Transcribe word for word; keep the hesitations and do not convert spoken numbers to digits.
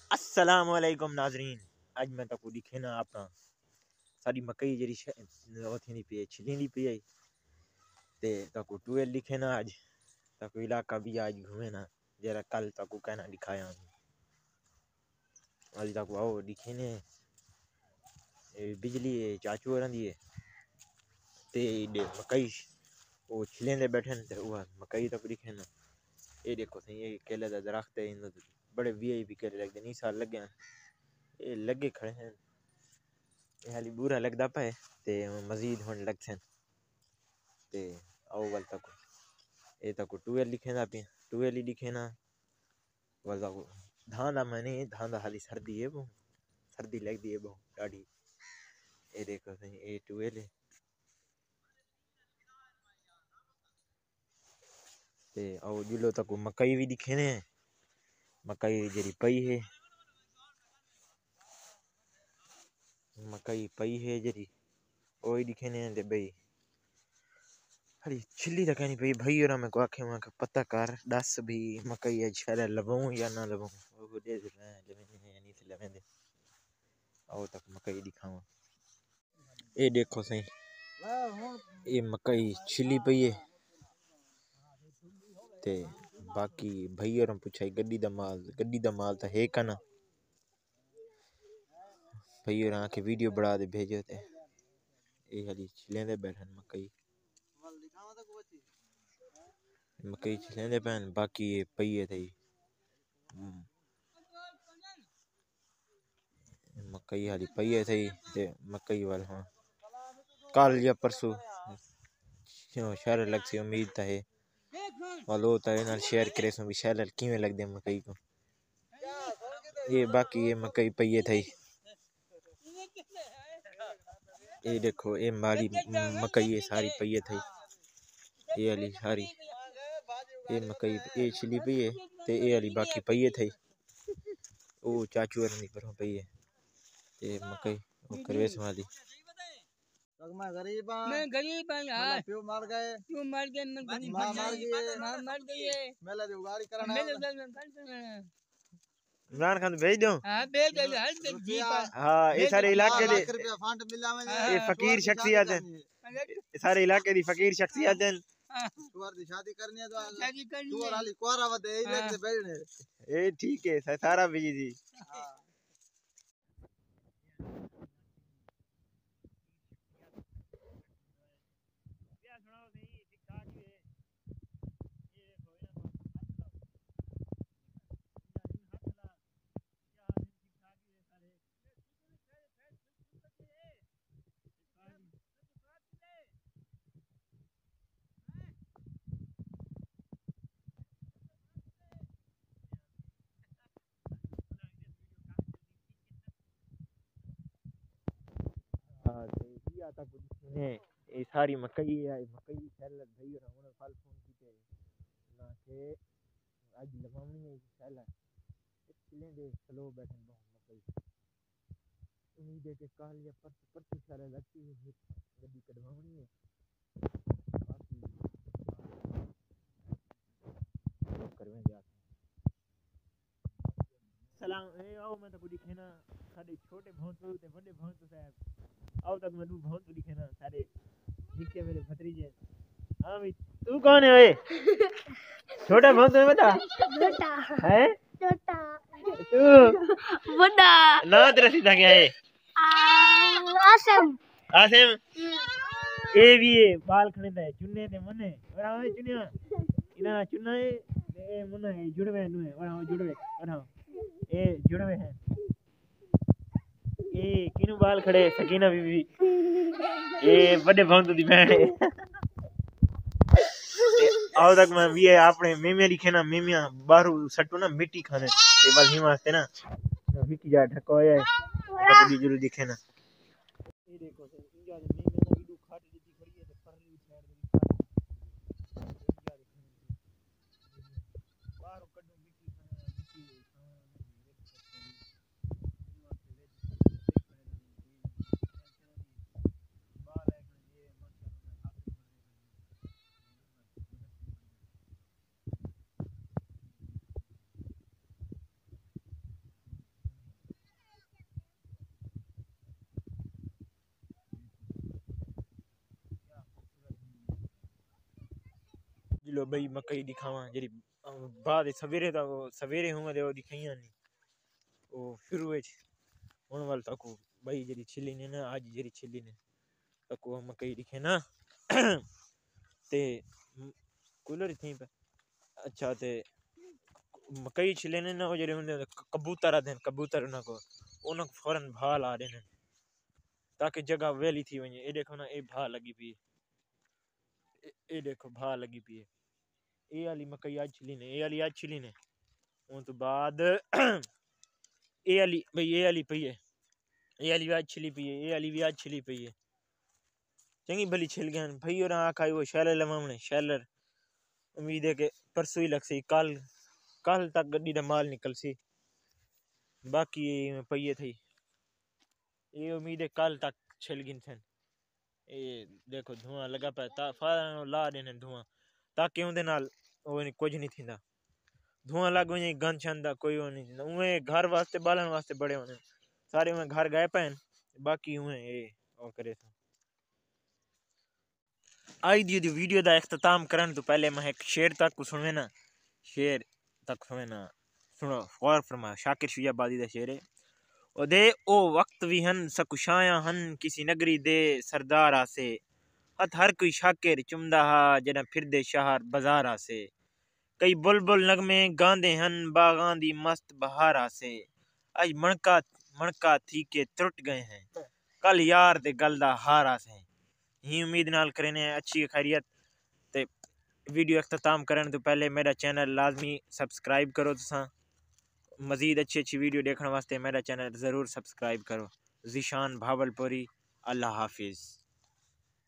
अस्सलाम वालेकुम नाजरीन। अज मैं तको दिखे ना अपना सारी मकई जरी थी पी छिली पी आई ते तको ट्वेल्व लिखे ना आज तको इलाका भी आज घूमे ना जरा कल तको कहना दिखाया आज तको आओ दिखे ने बिजली चाचू रही है ते मकई वो छिलेंदे बैठे ते वो मकई तक दिखे ना। ये देखो सही ये केले का दरख्त है इन बड़े वी आई पी केले लगते नहीं साल लगे ये लगे खड़े हैं ये हाली बुरा लगता पे ते मजीद होने लगते हैं ते आओ वाल तक ये तक ट्वेल्व लिखे ना पे ट्वेल्व ही लिखे ना वाल तक धान दा मैंने धान दा हाली सर्दी है वो सर्दी लगती है बहुत गाड़ी ये देखो सही ये ट्वेल्व है ते आओ जिलो तक मकई भी दिखे ने मकई जरी पई है मकई पई है जरी ओ दिखे ने दे भाई हरी छिल्ली तक नहीं पई भाई और मैं को आखे मैं पता कर दस भी मकई है छरे लबूं या ना लबूं वो दे दे लेवे नहीं से लेवे दे आओ तक मकई दिखाऊं ये देखो सही ये मकई छिली पई है ते बाकी भाई और पूछाई गड्डी दा माल गड्डी दा माल तो है कना भाई और आके वीडियो बना दे भेजो ते ये हली छिलेंदे बैठन मकई मकई छिलेंदे पैन बाकी ये पई है थई मकई हाली पई है थई ते मकई वाल हां कल या परसों शहर लग सी उम्मीद था है वालो था ना शेयर करे सो भी शहर किवें लग दे मकई को ये बाकी ये मकई पई है थई ये देखो ये माली मकई ये सारी पई है थई ये वाली सारी ये मकई ये छिली पई है ते ये वाली बाकी पई है थई ओ चाचू रनी पर पई है ये मकई वो करवेस वाली मैं गरीब हूं मैं गरीब हूं यार प्यो मर गए प्यो मर गए मैं मां मर गई मां मर गई है मेला जो गाड़ी करना मेले इमरान खान भेज दो हां भेज दे हर जी पर हां ये सारे इलाके दे रुपया फंड मिला में ये फकीर शख्सियत है सारे इलाके दी फकीर शख्सियत है तुअर दी शादी करनी है तो शादी करनी है तुअर हाली कोरा वदे ए लेके भेजने ए ठीक है सारा बिजी जी हां हां ते ही आता कुछ ने ये सारी मकई है मकई फैल भई और उन्हें फल फोन कीते ना के आज लगावनी है फैल चिले दे स्लो बैठन बहुत मकई उम्मीद है कि कल या परसों परसों सारे लगती है गड्डी कढवावनी है बाकी करवे जाते सलाम ए आओ मैं तो दिखे ना सारे छोटे भौंतू ते बड़े भौंतू साहब आओ तक मैं भौंतू दिखे ना सारे निके मेरे भतीजे हां भाई तू कौन है ओए छोटा भौंतू है बेटा बेटा है छोटा तू बड़ा ना तेरा सीधा क्या है आसिम आसिम ए भी है बाल खड़े थे चुन्ने ते मने और आओ चुन्निया इना चुन्ना है ए मने जुड़वे नु है और आओ जुड़वे और आओ ए जुड़वे हैं ए किनु बाल खड़े सकीना बीबी ए बड़े भौंतू दी बहन है आओ तक मैं भी है आपने मेमिया लिखे ना मेमिया बाहर सट्टू ना मिट्टी खाने ते बल ही वास्ते ना विकी जा ढको है कभी जरूर दिखे ना ये देखो इंडिया में मेमिया ना वीडियो खाट दी खड़ी है ते परली साइड में बाहर कड्डू मिट्टी खाने मिट्टी लो बई मकई दिखावा जेरी बाद सवेरे दा सवेरे हुआ दे ओ दिखाइया नहीं ओ शुरू विच हुन वाल तक बई जेरी छिली ने ना आज जेरी छिली ने तक मकई दिखे ना ते कूलर थी पे अच्छा ते मकई छिले ने ना जेरे हुंदे कबूतर आदे कबूतर ना को उन फौरन भाल आ रहे हैं ताकि जगह वेली थी वने ए देखो ना ए भा लगी पी ए देखो भा लगी पी ए वाली मकई आज छिली ने ए वाली आज छिली ने उन तो बाद ए वाली भाई ए वाली पई है ए वाली आज छिली पई है ए वाली भी आज छिली पई है चंगी भली छिल गए भाई और आखा वो शैलर लवावने शैलर उम्मीद है कि परसों ही लग सी कल कल तक गड्डी दा माल निकल सी बाकी पई थी ये उम्मीद है कल तक छिल गिन थे ये देखो धुआं लगा पे ता फार ला देने धुआं ताकि उनदे नाल वो नहीं कुछ नहीं थींदा धुआं लग वने गन छंदा कोई वो नहीं उए घर वास्ते बालन वास्ते बड़े होने सारे उए घर गए पैन बाकी उए ये और करे तो आई दी दी वीडियो दा इख्तिताम करन तो पहले मैं एक शेर तक सुनवे ना शेर तक सुनवे ना सुनो गौर फरमा शाकिर शुजाबादी दा शेर है ओदे ओ वक्त भी हन सकुशाया हन किसी नगरी दे सरदार आसे हथ हर कोई शाकिर चुमदा हा जना फिरदे शहर बाजार आसे कई बुलबुल नगमे गांदे हन बागां दी मस्त बहार आसे आज मणका मणका थी के त्रुट गए हैं कल यार दे गल दा हार आसे ही उम्मीद नाल करने अच्छी खैरियत ते वीडियो अख्ताम करने तो पहले मेरा चैनल लाजमी सब्सक्राइब करो तुसा मज़ीद अच्छी अच्छी वीडियो देखने वास्ते मेरा चैनल ज़रूर सब्सक्राइब करो ज़ीशान भावलपुरी अल्लाह हाफिज़।